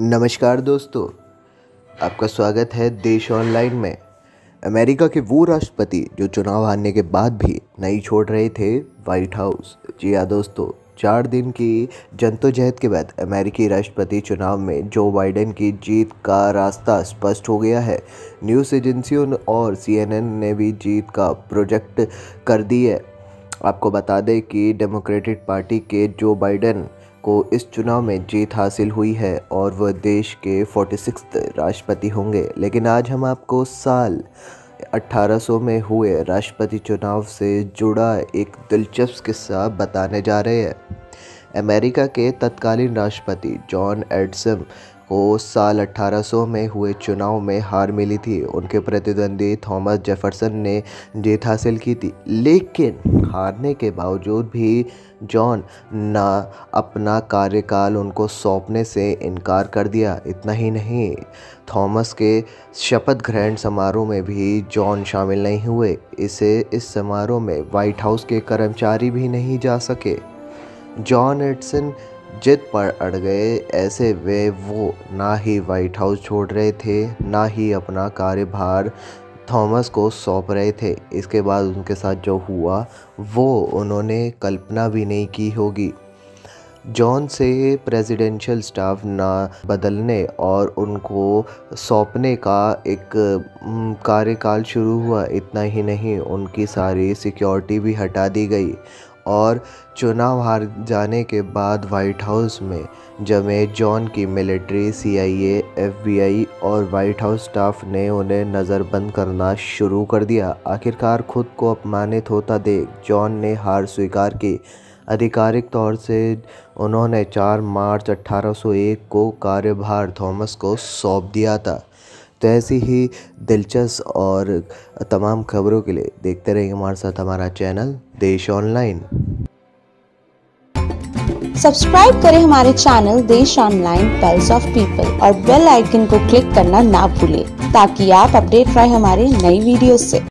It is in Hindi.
नमस्कार दोस्तों, आपका स्वागत है देश ऑनलाइन में। अमेरिका के वो राष्ट्रपति जो चुनाव हारने के बाद भी नहीं छोड़ रहे थे वाइट हाउस। जी हाँ दोस्तों, 4 दिन की जद्दोजहद के बाद अमेरिकी राष्ट्रपति चुनाव में जो बाइडेन की जीत का रास्ता स्पष्ट हो गया है। न्यूज़ एजेंसियों और CNN ने भी जीत का प्रोजेक्ट कर दी है। आपको बता दें कि डेमोक्रेटिक पार्टी के जो बाइडेन को इस चुनाव में जीत हासिल हुई है और वह देश के 46वें राष्ट्रपति होंगे। लेकिन आज हम आपको साल 1800 में हुए राष्ट्रपति चुनाव से जुड़ा एक दिलचस्प किस्सा बताने जा रहे हैं। अमेरिका के तत्कालीन राष्ट्रपति जॉन एडिसन को साल 1800 में हुए चुनाव में हार मिली थी। उनके प्रतिद्वंदी थॉमस जेफरसन ने जीत हासिल की थी, लेकिन हारने के बावजूद भी जॉन ने अपना कार्यकाल उनको सौंपने से इनकार कर दिया। इतना ही नहीं, थॉमस के शपथ ग्रहण समारोह में भी जॉन शामिल नहीं हुए। इस समारोह में व्हाइट हाउस के कर्मचारी भी नहीं जा सके। जॉन एडिसन जिद पर अड़ गए। ऐसे वो ना ही व्हाइट हाउस छोड़ रहे थे, ना ही अपना कार्यभार थॉमस को सौंप रहे थे। इसके बाद उनके साथ जो हुआ वो उन्होंने कल्पना भी नहीं की होगी। जॉन से प्रेसिडेंशियल स्टाफ ना बदलने और उनको सौंपने का एक कार्यकाल शुरू हुआ। इतना ही नहीं, उनकी सारी सिक्योरिटी भी हटा दी गई और चुनाव हार जाने के बाद व्हाइट हाउस में जमे जॉन की मिलिट्री, CIA, FBI और व्हाइट हाउस स्टाफ ने उन्हें नज़रबंद करना शुरू कर दिया। आखिरकार खुद को अपमानित होता देख जॉन ने हार स्वीकार की। आधिकारिक तौर से उन्होंने 4 मार्च 1801 को कार्यभार थॉमस को सौंप दिया था। तो ऐसी ही दिलचस्प और तमाम खबरों के लिए देखते रहिए हमारे साथ हमारा चैनल देश ऑनलाइन। सब्सक्राइब करें हमारे channel Desh online pulse of people और बेल आइकन को क्लिक करना ना भूलें ताकि आप अपडेट रहे हमारे नई वीडियो से।